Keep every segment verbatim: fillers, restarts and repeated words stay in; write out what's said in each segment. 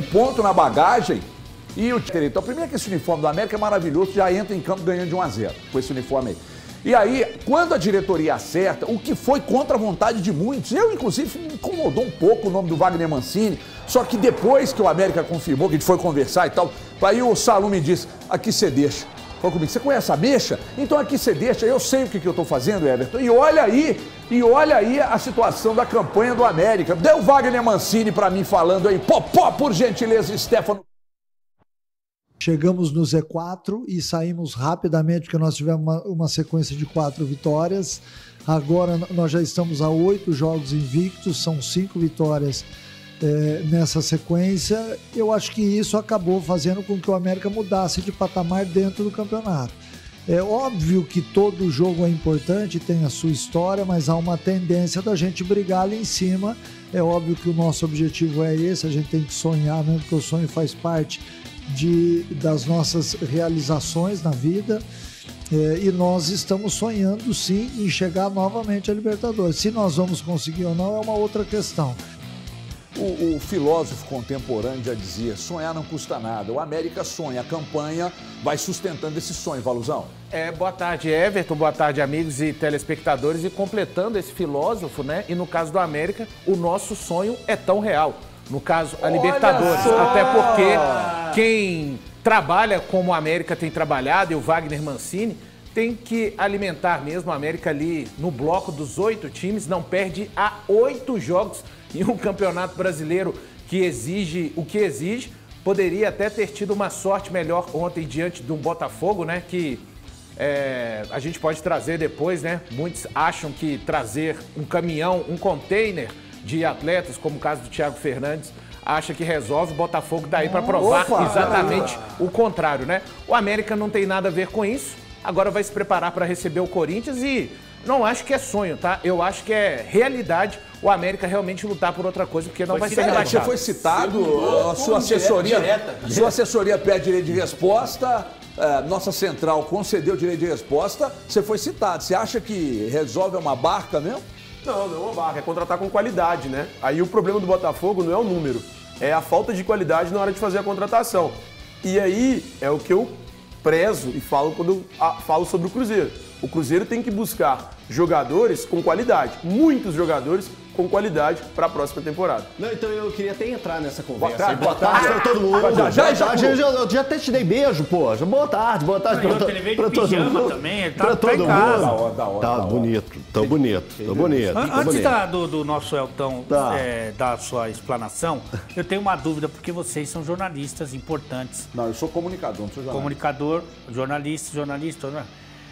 um ponto na bagagem e o Então, primeiro que esse uniforme do América é maravilhoso, já entra em campo ganhando de um a zero com esse uniforme aí. E aí, quando a diretoria acerta, o que foi contra a vontade de muitos, eu inclusive me incomodou um pouco o nome do Wagner Mancini, só que depois que o América confirmou, que a gente foi conversar e tal, aí o Salum me disse, aqui você deixa. Falou comigo, você conhece a mexa? Então aqui você deixa, eu sei o que, que eu tô fazendo, Everton. E olha aí, e olha aí a situação da campanha do América. Deu o Wagner Mancini pra mim falando aí, popó, por gentileza, Stefano. Chegamos no Z quatro e saímos rapidamente, porque nós tivemos uma, uma sequência de quatro vitórias. Agora nós já estamos a oito jogos invictos, são cinco vitórias é, nessa sequência. Eu acho que isso acabou fazendo com que o América mudasse de patamar dentro do campeonato. É óbvio que todo jogo é importante, tem a sua história, mas há uma tendência da gente brigar ali em cima. É óbvio que o nosso objetivo é esse, a gente tem que sonhar, mesmo que o sonho faz parte De, das nossas realizações na vida, é, e nós estamos sonhando sim em chegar novamente à Libertadores. Se nós vamos conseguir ou não é uma outra questão. O, o filósofo contemporâneo já dizia, sonhar não custa nada. O América sonha, a campanha vai sustentando esse sonho, Valuzão. É, boa tarde, Everton, boa tarde, amigos e telespectadores. E completando esse filósofo, né? E no caso do América, o nosso sonho é tão real. No caso, a Libertadores. Até porque quem trabalha como a América tem trabalhado, e o Wagner Mancini, tem que alimentar mesmo a América ali no bloco dos oito times, não perde há oito jogos em um campeonato brasileiro que exige o que exige. Poderia até ter tido uma sorte melhor ontem diante de um Botafogo, né? Que é, a gente pode trazer depois, né? Muitos acham que trazer um caminhão, um container de atletas, como o caso do Thiago Fernandes, acha que resolve. O Botafogo daí para provar Opa, exatamente caramba. o contrário, né? O América não tem nada a ver com isso, agora vai se preparar para receber o Corinthians e não acho que é sonho, tá? Eu acho que é realidade o América realmente lutar por outra coisa, porque não foi vai ser rebaixado. Você foi citado, a sua assessoria, direta, direta. sua assessoria pede direito de resposta, é, nossa central concedeu direito de resposta, você foi citado. Você acha que resolve uma barca mesmo? Não, não é uma barca, é contratar com qualidade, né? Aí o problema do Botafogo não é o número, é a falta de qualidade na hora de fazer a contratação. E aí é o que eu prezo e falo quando eu falo sobre o Cruzeiro. O Cruzeiro tem que buscar jogadores com qualidade, muitos jogadores com qualidade para a próxima temporada. Não, então eu queria até entrar nessa conversa. Boa tarde, boa tarde para todo mundo. Já, já, já, já, já, eu já até te dei beijo, pô. Boa tarde, boa tarde para to, todo mundo. Também, ele tá, pra todo tá em casa. mundo. Da hora, da hora, tá da hora. bonito, tá bonito, tá bonito. An tá antes bonito. da, do, do nosso Elton tá. é, dar a sua explanação, eu tenho uma dúvida, porque vocês são jornalistas importantes. Não, eu sou comunicador, não sou jornalista. Comunicador, jornalista, jornalista, né?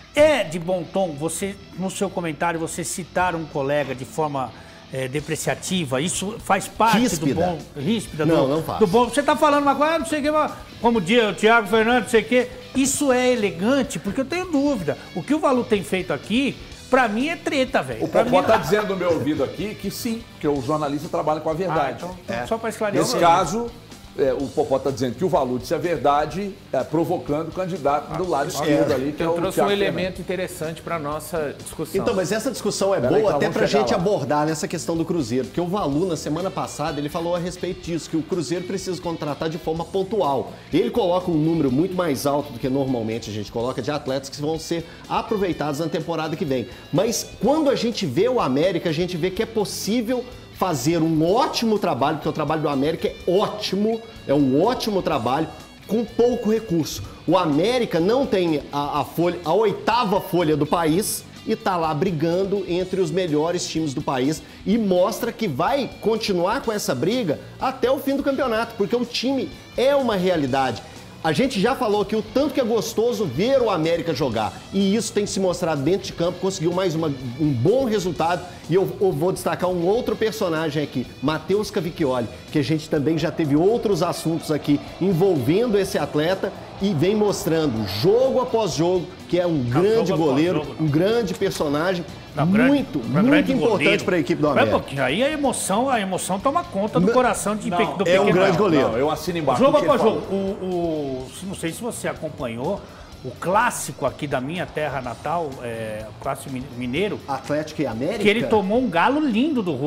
É de bom tom você, no seu comentário, você citar um colega de forma é, depreciativa? Isso faz parte ríspida. do bom... Ríspida. Não, do, não faz. Do bom, você está falando uma coisa, não sei o que, como o Thiago Fernandes, não sei o que. Isso é elegante, porque eu tenho dúvida. O que o Valu tem feito aqui, pra mim é treta, velho. O Popó mim... tá dizendo no meu ouvido aqui que sim, que o jornalista trabalha com a verdade. Ah, então, é. Só para esclarecer. Nesse caso... É, o Popó está dizendo que o Valu disse a verdade, é, provocando o candidato do lado esquerdo ali, que é Eu o trouxe Thiago um elemento Fernandes. interessante para nossa discussão. Então, mas essa discussão é Pera aí, boa então até vamos pra chegar gente lá. abordar nessa questão do Cruzeiro, porque o Valu, na semana passada, ele falou a respeito disso, que o Cruzeiro precisa contratar de forma pontual. Ele coloca um número muito mais alto do que normalmente a gente coloca de atletas que vão ser aproveitados na temporada que vem. Mas quando a gente vê o América, a gente vê que é possível fazer um ótimo trabalho, porque o trabalho do América é ótimo, é um ótimo trabalho, com pouco recurso. O América não tem a, a, folha, a oitava folha do país e está lá brigando entre os melhores times do país e mostra que vai continuar com essa briga até o fim do campeonato, porque o time é uma realidade. A gente já falou aqui o tanto que é gostoso ver o América jogar. E isso tem se mostrado dentro de campo, conseguiu mais uma, um bom resultado. E eu, eu vou destacar um outro personagem aqui, Matheus Cavicchioli, que a gente também já teve outros assuntos aqui envolvendo esse atleta e vem mostrando jogo após jogo que é um Não, grande goleiro, jogo, um grande personagem, Não, muito, grande, muito importante para a equipe do América. Um pouquinho, aí a emoção, a emoção toma conta do não, coração de, não, do é pequeno. É um grande goleiro. Não, eu assino embaixo. Jogo após jogo. O, o, não sei se você acompanhou, o clássico aqui da minha terra natal, é, o clássico mineiro. Atlético e América? Que ele tomou um galo lindo do Hulk.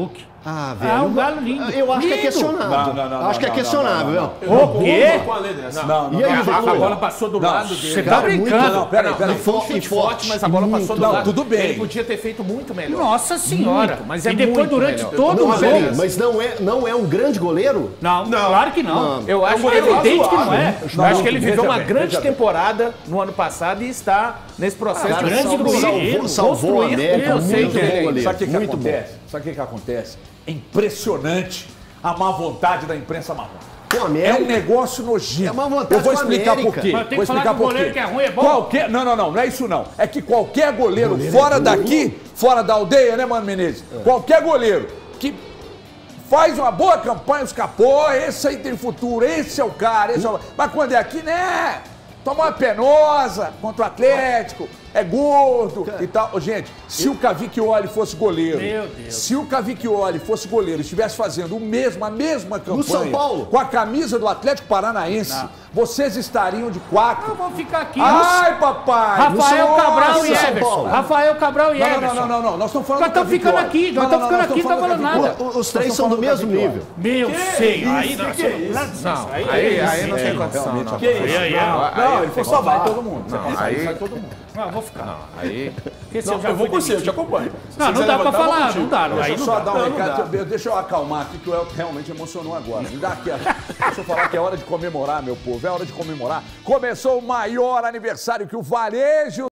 Ah, velho. Ah, um Galo lindo. Eu acho que é Lindo. questionável. Não, não, não, acho que é não, questionável. não, Eu não O quê? concordo com a lei dessa. Não, não, E aí, não. A, a Valu? bola passou do Não, lado Você dele. tá Cara, muito- brincando. Não, peraí, peraí. Não foi um E chute forte, forte, mas a bola muito. passou do Não, lado. tudo bem. Ele podia ter feito muito melhor. Nossa senhora. Muito, mas é e depois, muito durante melhor. todo Não, o peraí, jogo... mas não é, não é um grande goleiro? Não, claro que não. Não. Eu acho que um ele, goleiro evidente que não razoável. é. eu acho que ele veja viveu uma bem, grande veja bem. temporada no ano passado e está nesse processo Cara, de grande salvou, goleiro, salvou, salvou a construir. América, Eu sei muito que bom ele- goleiro. Sabe o que, que muito bom. acontece? Sabe o que, que acontece? É impressionante a má vontade da imprensa marrom. Com a É um América. negócio nojento. É má vontade Eu vou com a explicar América. por quê. Mas tem Vou que falar explicar que o por goleiro quê. que é ruim é bom? Qualquer... Não, não, não, não é isso não. É que qualquer goleiro, fora daqui, fora da aldeia, né, Mano Menezes? Qualquer goleiro que faz uma boa campanha, os capô, esse aí tem futuro, esse é o cara, esse é o... Mas quando é aqui, né? Toma uma penosa contra o Atlético, é gordo e tal. Ô, gente, se o Cavicchioli fosse goleiro, Meu Deus. se o Cavicchioli fosse goleiro e estivesse fazendo o mesmo, a mesma campanha São Paulo? com a camisa do Atlético Paranaense, vocês estariam de quatro. Eu vou ficar aqui. Ai, papai! Rafael Nossa, Cabral e São Everson. Paulo. Rafael Cabral e Não, não, Everson. não, não, não, nós estamos falando Nós do estamos ficando Cavicchioli. aqui, nós estamos ficando aqui, não tá falando nada. O- Os três são do mesmo nível. Meu, sei. Aí, isso? não, Que isso? não, aí, Aí, aí sim, não é. tem condição, realmente, não. Que isso? Aí, aí, Não, Não, aí ele falou tem só vai que- todo mundo. Você Não, consegue, aí- sai todo mundo. Não, eu vou ficar. Não, aí... Porque se Não, eu já eu vou fui com você, eu te demitido. acompanho. Se Não, você não quiser dá pra levantar, eu vou falar, contigo. não dá. Deixa Aí eu não só dá. dar um Não, não recado, dá. deixa eu acalmar aqui, que o Elton realmente emocionou agora. Me dá aqui, ó. Deixa eu falar que é hora de comemorar, meu povo, é hora de comemorar. Começou o maior aniversário que o varejo